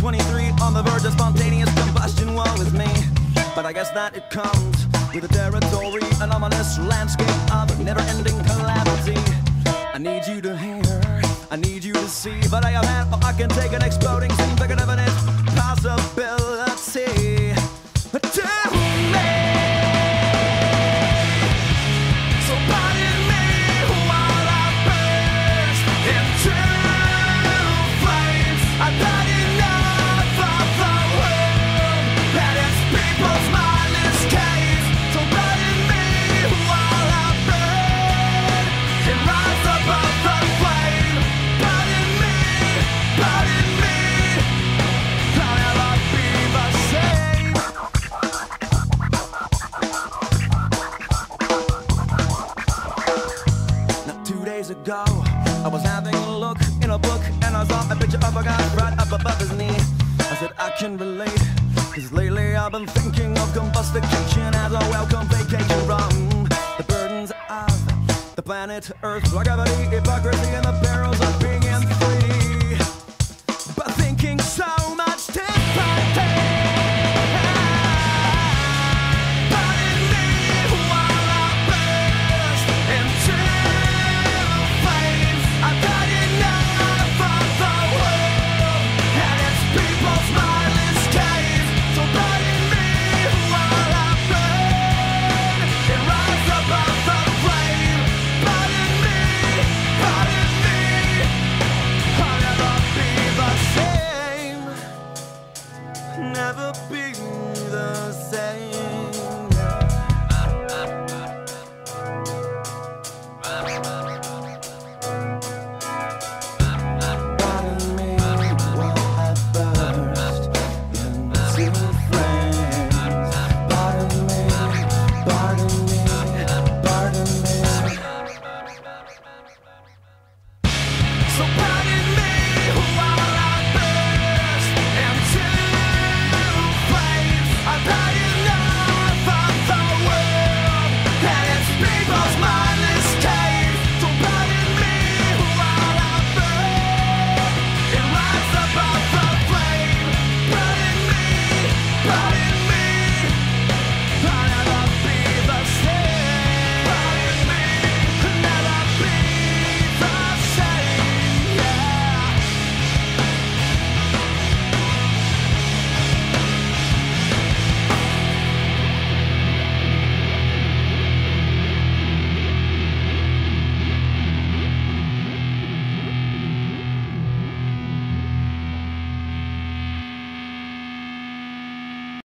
23 on the verge of spontaneous combustion. Woe is me, but I guess that it comes with the territory, an ominous landscape of never-ending calamity. I need you to hear, I need you to see, but I am half, I can take an exploding scene, like an evident possibility. Tell me, so pardon me while I burst into flames. I've had enough of the world and its people's mindless case. So pardon me while I burn and rise above the flame. Pardon me, I'll never be the same. Now 2 days ago, I was having a look in a book and I saw a picture of a guy right up above his knee. I said I can relate, cause lately I've been thinking of combustication as a welcome vacation from the burdens of the planet Earth, like gravity, hypocrisy, and the perils of being